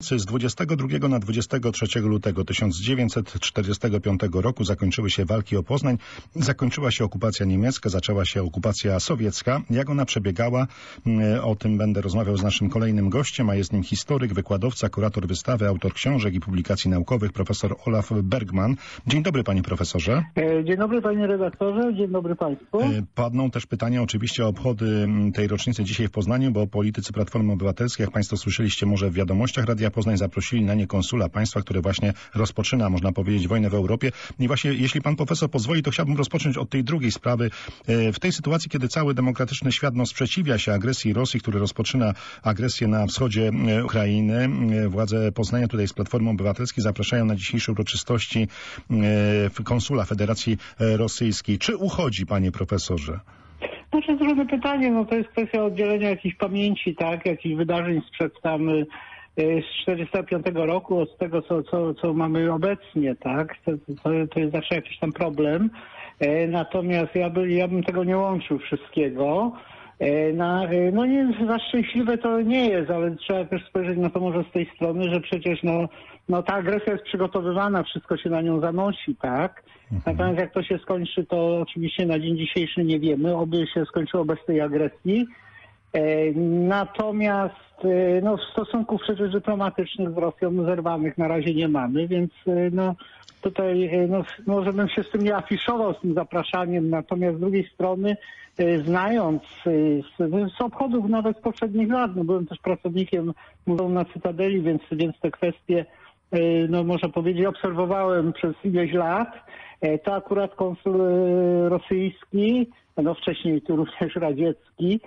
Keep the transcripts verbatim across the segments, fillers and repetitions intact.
Z dwudziestego drugiego na dwudziestego trzeciego lutego tysiąc dziewięćset czterdziestego piątego roku zakończyły się walki o Poznań, zakończyła się okupacja niemiecka, zaczęła się okupacja sowiecka. Jak ona przebiegała? O tym będę rozmawiał z naszym kolejnym gościem, a jest nim historyk, wykładowca, kurator wystawy, autor książek i publikacji naukowych, profesor Olaf Bergman. Dzień dobry, panie profesorze. Dzień dobry, panie redaktorze, dzień dobry państwu. Padną też pytania oczywiście o obchody tej rocznicy dzisiaj w Poznaniu, bo politycy Platformy Obywatelskiej, jak państwo słyszeliście może w wiadomościach Radia Poznań, zaprosili na nie konsula państwa, które właśnie rozpoczyna, można powiedzieć, wojnę w Europie. I właśnie, jeśli pan profesor pozwoli, to chciałbym rozpocząć od tej drugiej sprawy. W tej sytuacji, kiedy cały demokratyczny świat no, sprzeciwia się agresji Rosji, który rozpoczyna agresję na wschodzie Ukrainy, władze Poznania tutaj z Platformy Obywatelskiej zapraszają na dzisiejsze uroczystości konsula Federacji Rosyjskiej. Czy uchodzi, panie profesorze? Znaczy, trudne pytanie, no to jest kwestia oddzielenia jakiejś pamięci, tak, jakichś wydarzeń sprzed tam z czterdziestego piątego roku od tego, co, co, co mamy obecnie, tak, to, to, to jest zawsze jakiś tam problem. Natomiast ja, by, ja bym tego nie łączył wszystkiego. Na, no nie, za szczęśliwe to nie jest, ale trzeba też spojrzeć na to może z tej strony, że przecież no, no ta agresja jest przygotowywana, wszystko się na nią zanosi, tak? Mhm. Natomiast jak to się skończy, to oczywiście na dzień dzisiejszy nie wiemy, oby się skończyło bez tej agresji. E, natomiast e, no, stosunków przecież dyplomatycznych z Rosją zerwanych na razie nie mamy, więc e, no tutaj no, może bym się z tym nie afiszował, z tym zapraszaniem, natomiast z drugiej strony znając z, z obchodów nawet z poprzednich lat, no byłem też pracownikiem Muzeum na Cytadeli, więc, więc te kwestie, no można powiedzieć, obserwowałem przez ileś lat. To akurat konsul rosyjski, no wcześniej tu również radziecki,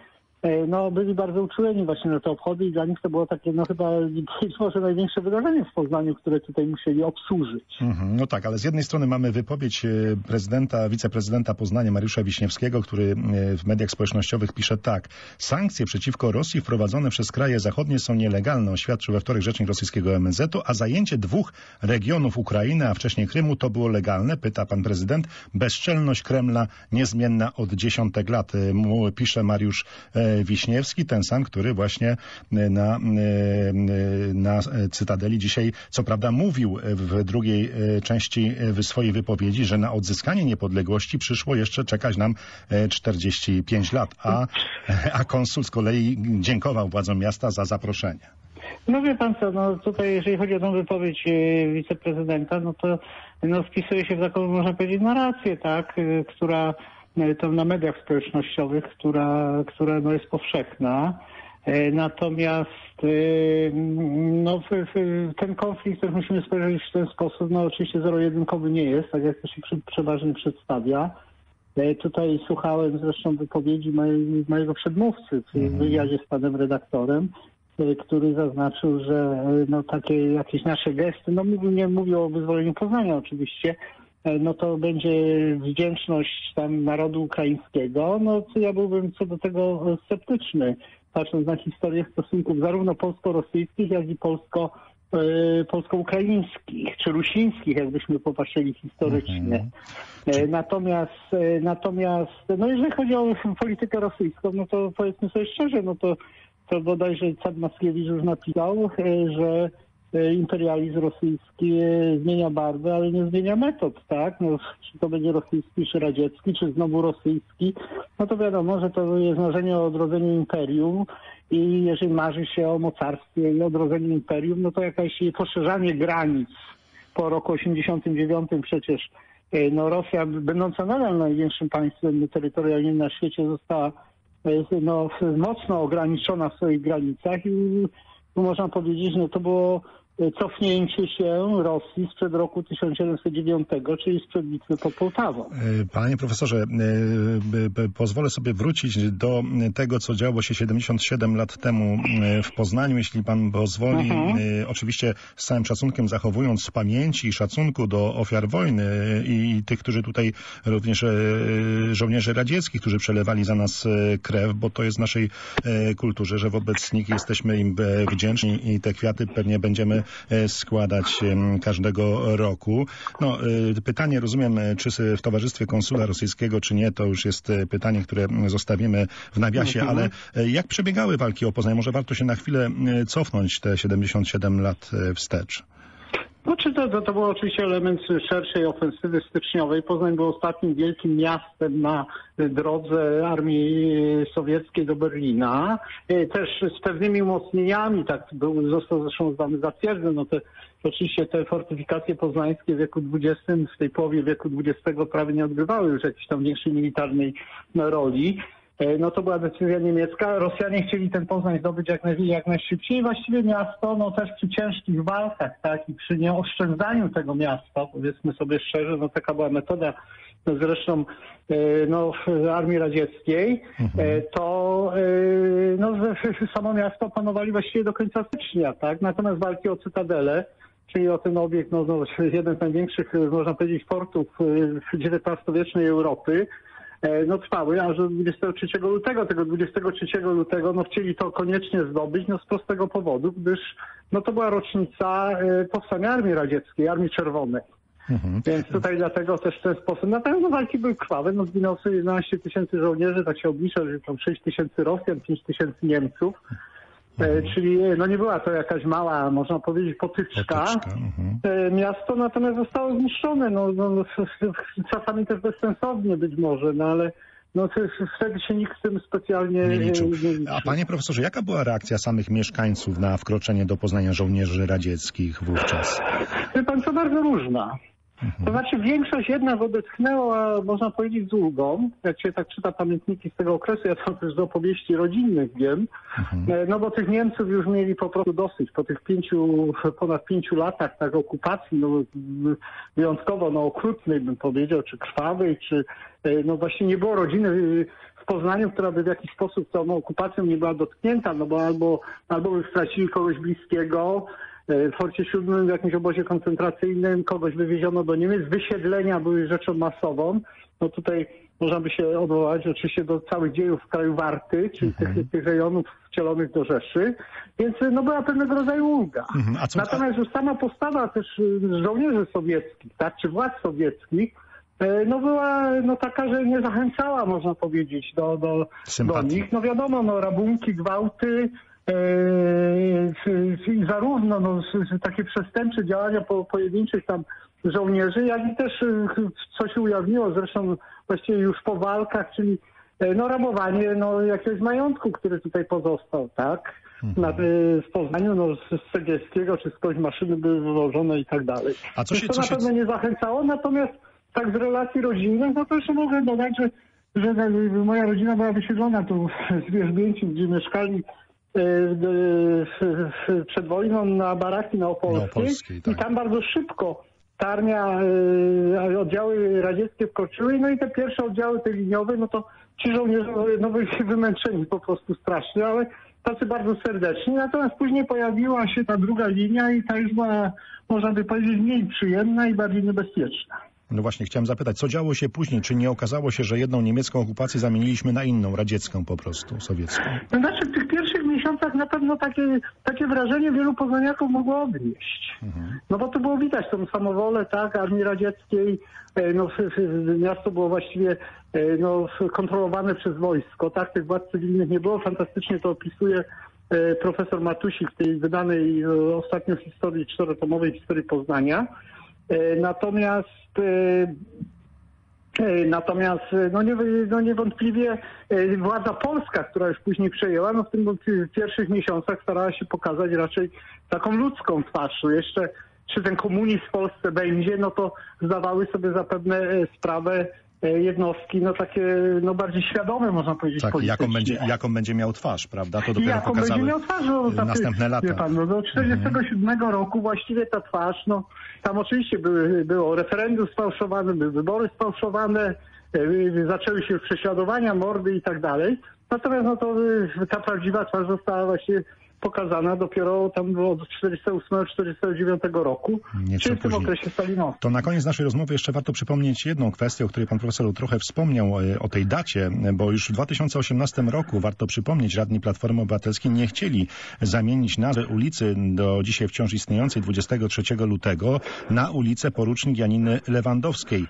no byli bardzo uczuleni właśnie na te obchody i dla nich to było takie, no chyba być może największe wydarzenie w Poznaniu, które tutaj musieli obsłużyć. Mm-hmm, no tak, ale z jednej strony mamy wypowiedź prezydenta, wiceprezydenta Poznania Mariusza Wiśniewskiego, który w mediach społecznościowych pisze tak. Sankcje przeciwko Rosji wprowadzone przez kraje zachodnie są nielegalne, oświadczył we wtorek rzecznik rosyjskiego M S Z u, a zajęcie dwóch regionów Ukrainy, a wcześniej Krymu to było legalne, pyta pan prezydent. Bezczelność Kremla niezmienna od dziesiątek lat, mu pisze Mariusz Wiśniewski, ten sam, który właśnie na, na Cytadeli dzisiaj, co prawda, mówił w drugiej części swojej wypowiedzi, że na odzyskanie niepodległości przyszło jeszcze czekać nam czterdzieści pięć lat, a, a konsul z kolei dziękował władzom miasta za zaproszenie. No wie pan co, no tutaj jeżeli chodzi o tę wypowiedź wiceprezydenta, no to no, wpisuje się w taką, można powiedzieć, narrację, tak, która to na mediach społecznościowych, która, która no jest powszechna. Natomiast no, ten konflikt też musimy spojrzeć w ten sposób, no oczywiście zero-jedynkowy nie jest, tak jak to się przeważnie przedstawia. Tutaj słuchałem zresztą wypowiedzi mojej, mojego przedmówcy w wywiadzie z panem redaktorem, który zaznaczył, że no, takie jakieś nasze gesty, no nie mówił o wyzwoleniu Poznania oczywiście, no to będzie wdzięczność tam narodu ukraińskiego, no to ja byłbym co do tego sceptyczny, patrząc na historię stosunków zarówno polsko-rosyjskich, jak i polsko, y, polsko-ukraińskich, czy rusińskich, jakbyśmy popatrzyli historycznie. Mhm. Natomiast, natomiast, no jeżeli chodzi o politykę rosyjską, no to powiedzmy sobie szczerze, no to, to bodajże Cad Mackiewicz już napisał, że imperializm rosyjski zmienia barwę, ale nie zmienia metod, tak? No, czy to będzie rosyjski, czy radziecki, czy znowu rosyjski, no to wiadomo, że to jest marzenie o odrodzeniu imperium i jeżeli marzy się o mocarstwie i odrodzeniu imperium, no to jakieś poszerzanie granic po roku osiemdziesiątym dziewiątym przecież no Rosja, będąca nadal największym państwem terytorialnym na świecie, została no, mocno ograniczona w swoich granicach i tu można powiedzieć, no to było cofnięcie się Rosji sprzed roku tysiąc siedemset dziewiątego, czyli sprzed bitwy pod Połtawą. Panie profesorze, pozwolę sobie wrócić do tego, co działo się siedemdziesiąt siedem lat temu w Poznaniu, jeśli pan pozwoli. Mhm. Oczywiście z całym szacunkiem zachowując pamięci i szacunku do ofiar wojny i tych, którzy tutaj również żołnierzy radzieckich, którzy przelewali za nas krew, bo to jest w naszej kulturze, że wobec nich jesteśmy im wdzięczni i te kwiaty pewnie będziemy e, składać e, każdego roku. No, e, pytanie, rozumiem, czy w towarzystwie konsula rosyjskiego, czy nie, to już jest pytanie, które zostawimy w nawiasie, Mhm. ale e, jak przebiegały walki o Poznań? Może warto się na chwilę e, cofnąć te siedemdziesiąt siedem lat e, wstecz. Znaczy to, to, to był oczywiście element szerszej ofensywy styczniowej. Poznań był ostatnim wielkim miastem na drodze armii sowieckiej do Berlina. Też z pewnymi umocnieniami, tak był, został zresztą zdany za twierdzę. No te, oczywiście te fortyfikacje poznańskie w wieku dwudziestym, w tej połowie wieku dwudziestego prawie nie odgrywały już jakiejś tam większej militarnej roli. No to była decyzja niemiecka. Rosjanie chcieli ten Poznań zdobyć jak, naj, jak najszybciej. Właściwie miasto, no też przy ciężkich walkach, tak, i przy nieoszczędzaniu tego miasta, powiedzmy sobie szczerze, no taka była metoda zresztą no, Armii Radzieckiej, mhm. to no, samo miasto panowali właściwie do końca stycznia, tak. Natomiast walki o Cytadelę, czyli o ten obiekt, no, no jeden z największych, można powiedzieć, portów dziewiętnastowiecznej Europy, no trwały aż do dwudziestego trzeciego lutego. Tego dwudziestego trzeciego lutego no chcieli to koniecznie zdobyć, no z prostego powodu, gdyż no to była rocznica powstania Armii Radzieckiej, Armii Czerwonej. Mhm. Więc tutaj dlatego też w ten sposób. Natomiast no, walki były krwawe, no zginęło sobie jedenaście tysięcy żołnierzy, tak się oblicza, że tam sześć tysięcy Rosjan, pięć tysięcy Niemców. Mhm. Czyli no nie była to jakaś mała, można powiedzieć, potyczka. potyczka mhm. Miasto natomiast zostało zniszczone, no, no czasami też bezsensownie być może, no ale no wtedy się nikt w tym specjalnie nie liczył. Nie liczył. A panie profesorze, jaka była reakcja samych mieszkańców na wkroczenie do Poznania żołnierzy radzieckich wówczas? Wie pan, to bardzo różna. Mhm. To znaczy większość jednak odetchnęła, można powiedzieć, z ulgą. Jak się tak czyta pamiętniki z tego okresu, ja tam też z opowieści rodzinnych wiem, mhm. no bo tych Niemców już mieli po prostu dosyć. Po tych pięciu, ponad pięciu latach tak okupacji, no wyjątkowo no, okrutnej bym powiedział, czy krwawej, czy no właśnie nie było rodziny w Poznaniu, która by w jakiś sposób tą okupacją nie była dotknięta, no bo albo, albo by stracili kogoś bliskiego, w Forcie Siódmym, w jakimś obozie koncentracyjnym, kogoś wywieziono do Niemiec. Wysiedlenia były rzeczą masową. No tutaj można by się odwołać oczywiście do całych dziejów kraju Warty, czyli mm-hmm. tych, tych rejonów wcielonych do Rzeszy. Więc no była pewnego rodzaju ulga. Mm-hmm. A co... Natomiast już sama postawa też żołnierzy sowieckich, tak, czy władz sowieckich, no była no taka, że nie zachęcała, można powiedzieć, do, do, do nich. No wiadomo, no rabunki, gwałty, i zarówno no, takie przestępcze działania po, pojedynczych tam żołnierzy, jak i też, co się ujawniło zresztą właściwie już po walkach, czyli no, rabowanie no, jakiegoś majątku, który tutaj pozostał, tak? Na, w Poznaniu, no, z Cegielskiego czy skądś maszyny były wywożone i tak dalej. A co się, to co na się... pewno nie zachęcało, natomiast tak z relacji rodzinnych, no to jeszcze mogę dodać, że, że moja rodzina była wysiedlona tu z Wierzbięci, gdzie mieszkali przed wojną na baraki na Opolskiej, na Opolskiej tak. I tam bardzo szybko ta armia, oddziały radzieckie wkroczyły, no i te pierwsze oddziały te liniowe, no to ci żołnierze no, byli wymęczeni po prostu strasznie, ale tacy bardzo serdeczni. Natomiast później pojawiła się ta druga linia i ta już była, można by powiedzieć, mniej przyjemna i bardziej niebezpieczna. No właśnie, chciałem zapytać, co działo się później? Czy nie okazało się, że jedną niemiecką okupację zamieniliśmy na inną, radziecką po prostu, sowiecką? No znaczy w tych pierwszych miesiącach na pewno takie, takie wrażenie wielu poznaniaków mogło odnieść. Mhm. No bo to było widać tą samowolę, tak, Armii Radzieckiej, no miasto było właściwie no, kontrolowane przez wojsko, tak, tych władz cywilnych nie było. Fantastycznie to opisuje profesor Matusik w tej wydanej ostatnio historii, czterotomowej historii Poznania. Natomiast natomiast no, nie, no niewątpliwie władza polska, która już później przejęła, no w tym w pierwszych miesiącach starała się pokazać raczej taką ludzką twarz. Jeszcze czy ten komunizm w Polsce będzie, no to zdawały sobie zapewne sprawę jednostki, no takie, no bardziej świadome, można powiedzieć, tak, politycznie. Jaką będzie, jaką będzie miał twarz, prawda? To dopiero jaką pokazały będzie miał twarz, no, tak, następne lata. Wie pan, no, do czterdziestego siódmego mhm. roku właściwie ta twarz, no tam oczywiście były, było referendum sfałszowane, były wybory sfałszowane, yy, zaczęły się prześladowania, mordy i tak dalej. Natomiast no to yy, ta prawdziwa twarz została właśnie pokazana dopiero tam od czterdziestego ósmego czterdziestego dziewiątego roku, Nieco czyli w tym później. okresie stalinowskim. To na koniec naszej rozmowy jeszcze warto przypomnieć jedną kwestię, o której pan profesor trochę wspomniał, o tej dacie, bo już w dwa tysiące osiemnastym roku, warto przypomnieć, radni Platformy Obywatelskiej nie chcieli zamienić nazwy ulicy do dzisiaj wciąż istniejącej dwudziestego trzeciego lutego na ulicę Porucznik Janiny Lewandowskiej.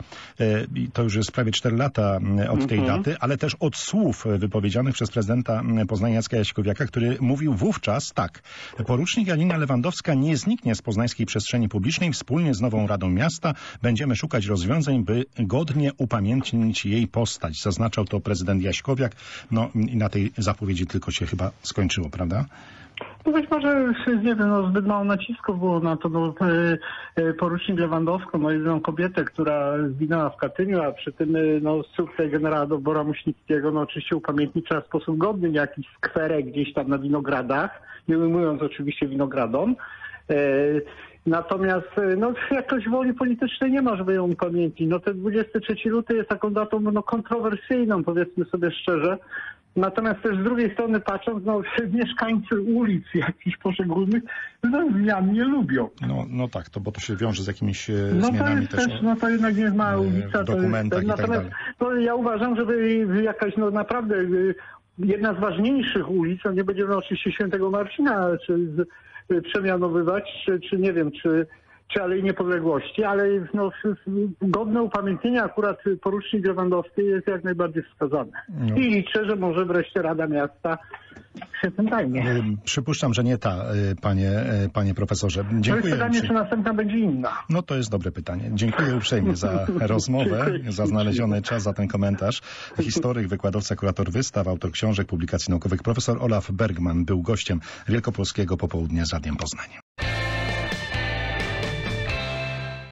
To już jest prawie cztery lata od tej Mhm. daty, ale też od słów wypowiedzianych przez prezydenta Poznania Jacka Jaśkowiaka, który mówił wówczas tak: Porucznik Janina Lewandowska nie zniknie z poznańskiej przestrzeni publicznej. Wspólnie z nową Radą Miasta będziemy szukać rozwiązań, by godnie upamiętnić jej postać. Zaznaczał to prezydent Jaśkowiak. No i na tej zapowiedzi tylko się chyba skończyło, prawda? No być może, nie wiem, no, zbyt mało nacisków było na to, no, e, porucznik Lewandowską, no jedyną kobietę, która zginęła w Katyniu, a przy tym no, sukces generała Dobora Muśnickiego, no oczywiście upamiętnicza w sposób godny, nie jakiś skwerek gdzieś tam na winogradach, nie ujmując oczywiście winogradom. E, Natomiast no, jakoś woli politycznej nie ma, żeby ją upamiętnić. No ten dwudziesty trzeci luty jest taką datą no, kontrowersyjną, powiedzmy sobie szczerze. Natomiast też z drugiej strony patrząc, no mieszkańcy ulic jakichś poszczególnych no, zmian nie lubią. No, no tak, to bo to się wiąże z jakimiś e, No to zmianami jest też. też, no to jednak nie jest mała e, ulica. w dokumentach to jest, i tak natomiast dalej. no, ja uważam, żeby jakaś no naprawdę y, jedna z ważniejszych ulic, no nie będziemy oczywiście Świętego Marcina czy z, y, przemianowywać, czy, czy nie wiem, czy czy Alei Niepodległości, ale no, godne upamiętnienia akurat porucznik Lewandowskiej jest jak najbardziej wskazane. No. I liczę, że może wreszcie Rada Miasta się tym zajmie. E, Przypuszczam, że nie ta, e, panie, e, panie profesorze. To jest Dziękuję. pytanie, czy następna będzie inna. No to jest dobre pytanie. Dziękuję uprzejmie za rozmowę, Dziękuję. za znaleziony czas, za ten komentarz. Historyk, wykładowca, kurator wystaw, autor książek, publikacji naukowych, profesor Olaf Bergman był gościem Wielkopolskiego Popołudnia z Radiem Poznań.